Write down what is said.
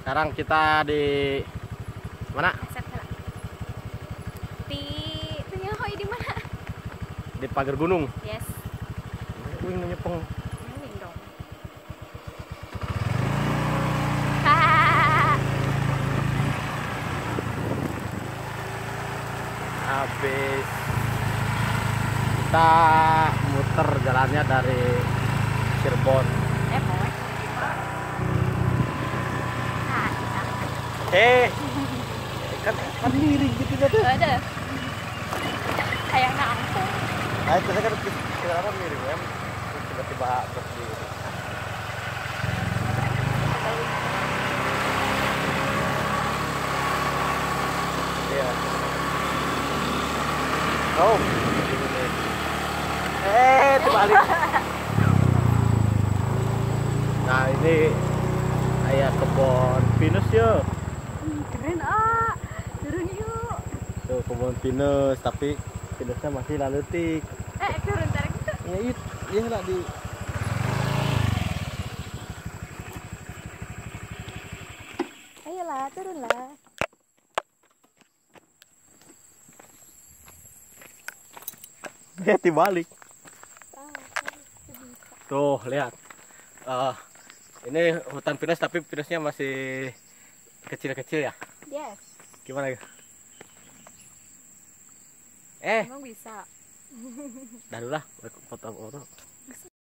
Sekarang kita di mana? Di Penyehoy di mana? Di pagar gunung. Yes. Wih, nyepeng. Nyewing dong. Habis kita muter jalannya dari Cirebon. Boy. Kan miring gitu tuh. Ada. Kayak nampung. Nah, itu kan kenapa miring kan? Tiba-tiba berdiri. Iya. Oh. Terbalik. Nah, ini kayak kebun pinus yuk. Keren turun yuk. Tuh kebun pinus, tapi pinusnya masih lalutik. Turun tarik itu. Ya itu, iya lah di. Ayolah, turunlah. Dibalik. Tuh lihat. Ini hutan pinus tapi pinusnya masih kecil-kecil ya. Yes. Gimana? Emang bisa. Dah dulu lah, foto-foto.